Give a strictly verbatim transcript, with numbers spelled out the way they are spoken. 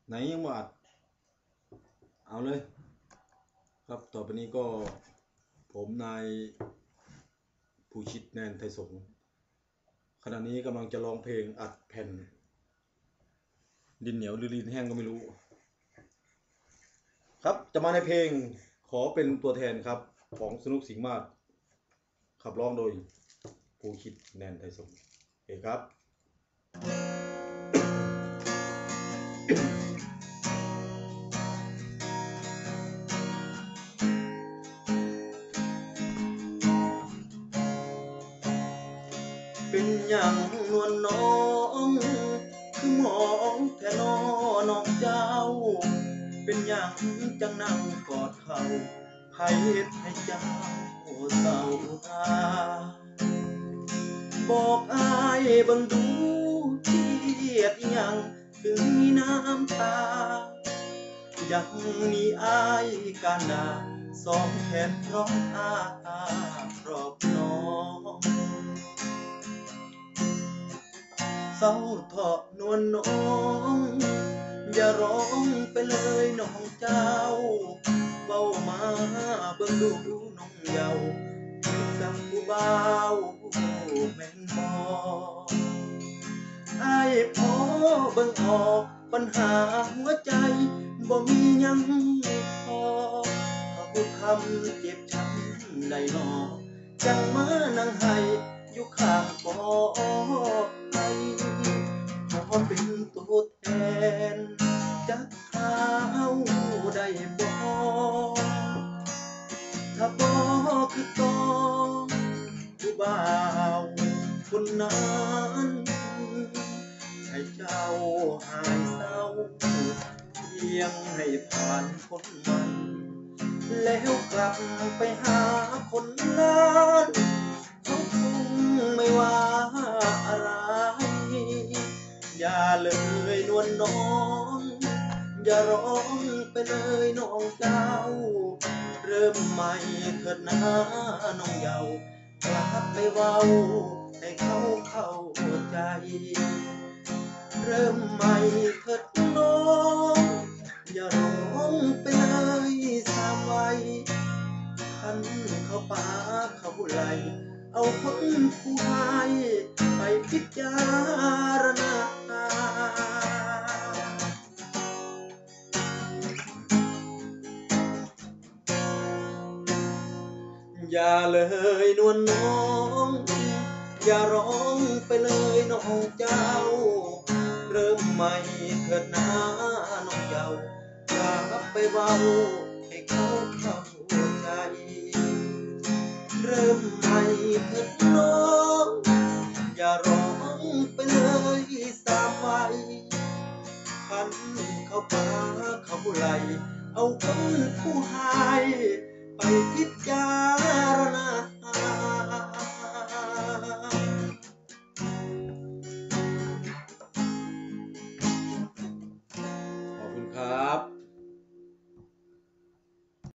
ไหนยังบ่อัดเอาเลยครับต่อไปนี้ก็ผมนายภูชิตแนนไทยสงฆ์ขณะนี้กำลังจะร้องเพลงอัดแผ่นดินเหนียวหรือดินแห้งก็ไม่รู้ครับจะมาในเพลงขอเป็นตัวแทนครับของสนุกสิงห์มาศขับร้องโดยภูชิตแนนไทยสงฆ์เอกครับเป็นอย่างนวลน้องคือมองแท่น้อน้องเจ้าเป็นอย่างจังนั่งกอดเขาไผเฮ็ดให้เจ้าเศร้าตาบอกอายเบิ่งดูเครียดยังถึงมีน้ำตายังมีอายกันดาสองแขนพร้อมอาครอบน้องเศร้าเถาะนวลน้องอย่าร้องไปเลยน้องเจ้าเบามาเบิ่งดูน้องเยาว์สั่งผู้บ่าวแม่นบ่อายพอเบิ่งออกปัญหาหัวใจบ่มีหยังพอเขาทำเจ็บช้ำได้นอจังมานั่งให้อยู่ข้างบ่ให้ขอเป็นตัวแทนจักเขาได้บ่ถ้าบ่คือต้องผู้บ่าวคนนั้นให้เจ้าหายเศร้าเพียงให้ผ่านพ้นมันแล้วกลับไปหาคนนั้นเขาคงไม่ว่าอะไรอย่าเลยนวลน้องอย่าร้องไปเลยน้องเจ้าเริ่มใหม่เถิดนะน้องเยาว์กลับไปเว้าให้เขาเข้าใจเริ่มใหม่เถิดน้องอย่าร้องไปเลยสามวัยขันเข้าป่าเข้าไหลเอาคนผู้ให้ไปพิจารณาอย่าเลยนวลน้องอย่าร้องไปเลยน้องเจ้าเริ่มใหม่เถิดนะน้องเยาว์กลับไปเว้าให้เขาเข้าใจเริ่มใหม่เถิดน้องอย่าร้องไปเลยสามวัยขันเข้าป่าเข้าไหลเอาคนผู้ให้ไปพิจารณา